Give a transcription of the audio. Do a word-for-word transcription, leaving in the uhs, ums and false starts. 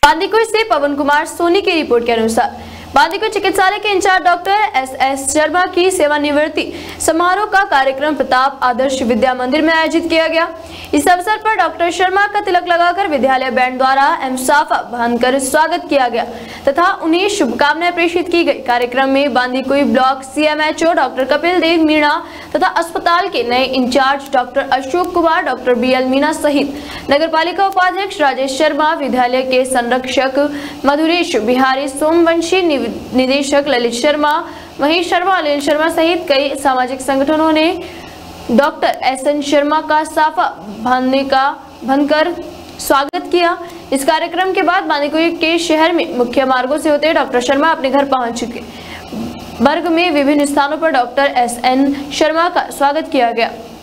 बांदीकुई से पवन कुमार सोनी की रिपोर्ट के अनुसार बांदीकुई चिकित्सालय के in charge doctor S S Sharma की सेवानिवृत्ति समारोह का कार्यक्रम प्रताप आदर्श विद्या मंदिर में आयोजित किया गया। इस अवसर पर डॉक्टर शर्मा का तिलक लगाकर विद्यालय बैंड द्वारा एम साफा बांधकर स्वागत किया गया तथा उन्हें शुभकामनाएं प्रेषित की गई। कार्यक्रम में Bandikui block CMHO doctor Kapil Dev Meena तथा अस्पताल के नए in charge doctor Ashok Kumar, doctor B L Meena सहित नगर पालिका उपाध्यक्ष राजेश शर्मा, विद्यालय के संरक्षक मधुरेश बिहारी, सोमवंशी निदेशक ललित शर्मा, महेश शर्मा, अनिल शर्मा सहित कई सामाजिक संगठनों ने डॉक्टर एस एन शर्मा का साफा बांधने का बांधकर स्वागत किया। इस कार्यक्रम के बाद बांदीकुई के शहर में मुख्य मार्गों से होते डॉक्टर शर्मा अपने घर पहुंच चुके। वर्ग में विभिन्न स्थानों पर डॉक्टर एस एन शर्मा का स्वागत किया गया।